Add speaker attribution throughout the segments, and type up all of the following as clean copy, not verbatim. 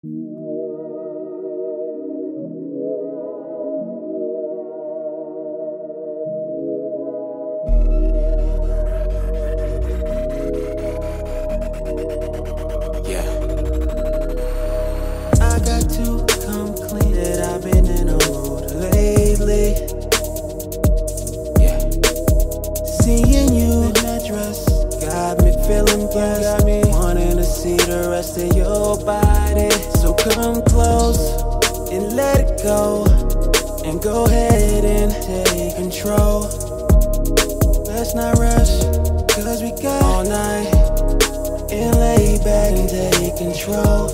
Speaker 1: Seeing you in that dress got me feeling blessed. Got me wanting to see the rest of your body. So come close and let it go, and go ahead and take control. Let's not rush, cause we got all night, and lay back and take control.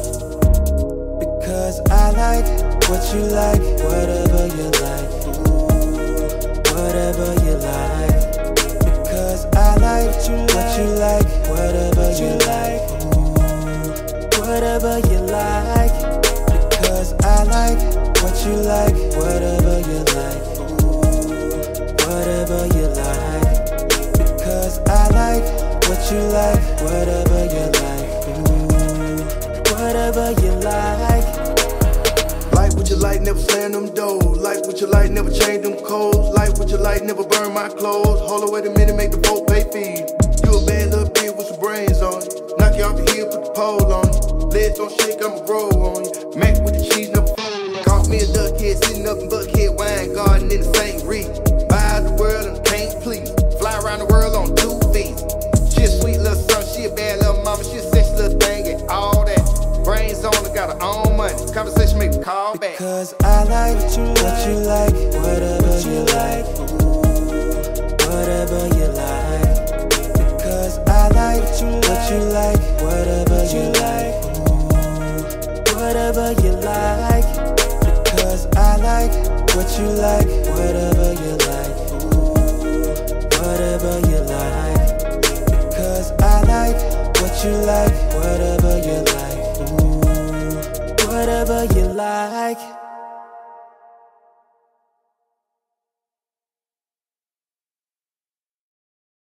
Speaker 1: Because I like what you like, whatever you like, ooh, whatever you like. Because I like what you like, whatever you like, ooh, whatever you like. Because I like what you like, whatever you like, ooh, whatever you like. Because I like what you like, whatever you like, ooh, whatever you like.
Speaker 2: Like what you like, never slam them doors. Like what you like, never change them codes. Like what you like, never burn my clothes. Hold on, wait a minute, make the folk pay fees. You a bad little bitch with some brains on you. Knock you off the hill, put the pole on you. Legs don't shake, I'ma roll on you. Mac with the cheese, never fold. Caught me a duckhead, sitting up in Buckhead wine garden in the St. Reed. Buy the world and can't please. Fly around the world on 2 feet. She a sweet little son, she a bad little mama, she a sexy little thing and all that. Brains on her, got her own money. Conversation make me call back.
Speaker 1: Because I like what you like, whatever you like, ooh, whatever you like. Because I like what you like, whatever you like, ooh, whatever you like. Because I like what you like, whatever you like, ooh, whatever you like. Because I like what you like, whatever you like, ooh, whatever you like.